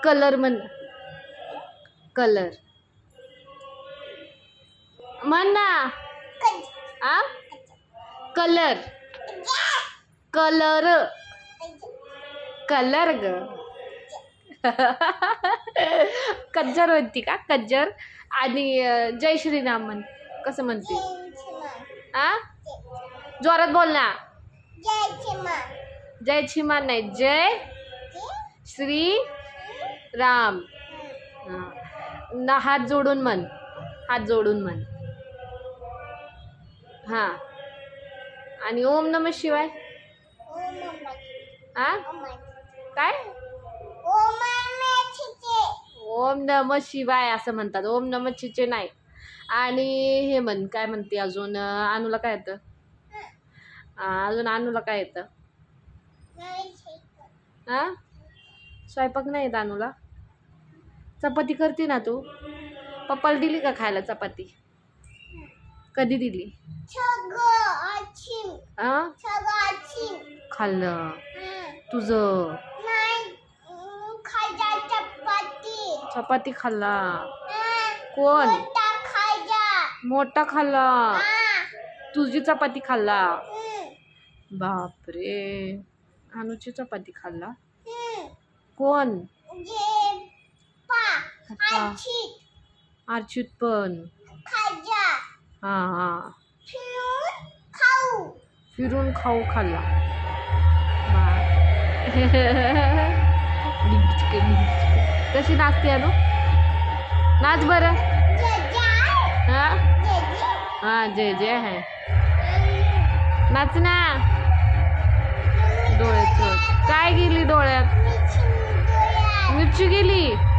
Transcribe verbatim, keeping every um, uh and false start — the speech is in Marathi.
कलर म्हण. कलर म्हण ना. आ कलर. कलर. कलर ग. कज्जर म्हणती का? कज्जर. आणि जय श्रीराम म्हण. कसं म्हणते? आ जोरात बोल ना. जय श्रीमान नाही, जय श्री राम. ना हात जोडून म्हण. हात जोडून म्हण. हा. आणि ओम नमः शिवाय. आ काय? ओम नमः शिवाय असं म्हणतात. ओम नमः चिचे नाही. आणि हे म्हण. काय म्हणते अजून? अनुला काय येतं? अजून अनुला काय येतं? हा स्वयंपाक नाही येत अनुला. चपाती करते ना तू? पप्पाला दिली का खायला चपाती? कधी दिली? आ खाल्लं तुझं? चपाती खाल्ला. कोण? मोठा खाल्ला. तुझी चपाती खाल्ला. बापरे, अनुची चपाती खाल्ला. कोण? अर्चित पण. हा हा फिरून खाऊ खाल्ला. कशी नाचते अनु? नाच बरं. हा हा जय जय आहे. नाच ना. डोळ्यात काय गेली? डोळ्यात मिरची गेली.